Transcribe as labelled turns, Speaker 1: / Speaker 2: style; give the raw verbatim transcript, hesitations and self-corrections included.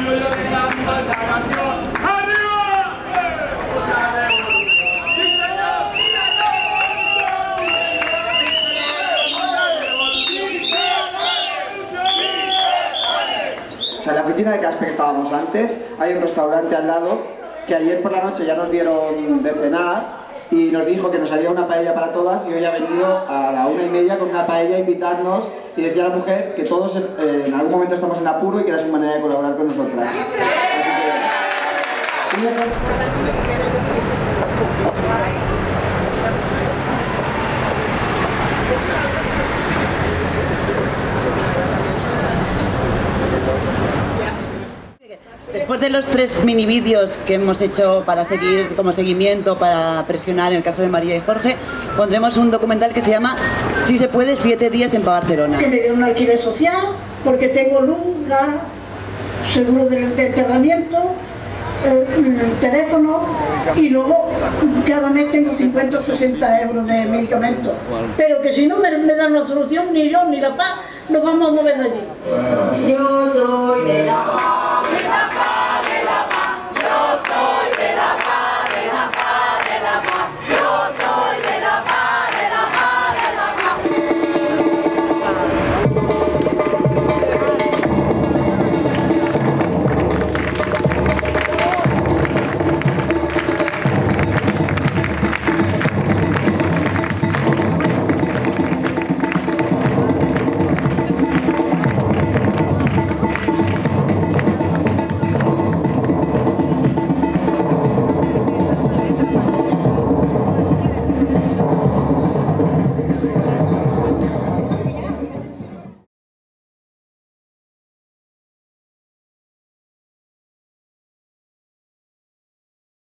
Speaker 1: O sea, en la oficina de Caspe que estábamos antes, hay un restaurante al lado que ayer por la noche ya nos dieron de cenar y nos dijo que nos haría una paella para todas y hoy ha venido a la una y media con una paella a invitarnos y decía a la mujer que todos eh, en algún momento estamos en apuro y que era su manera de colaborar con nosotras. Así que...
Speaker 2: Después de los tres mini vídeos que hemos hecho para seguir como seguimiento, para presionar en el caso de María y Jorge, pondremos un documental que se llama Si se puede, siete días en Barcelona.
Speaker 3: Que me dieron un alquiler social, porque tengo luz, gas, seguro de, de enterramiento, eh, teléfono, y luego cada mes tengo cincuenta o sesenta euros de medicamentos. Pero que si no me, me dan una solución, ni yo ni la paz nos vamos a mover de allí.
Speaker 4: Yo soy de la paz.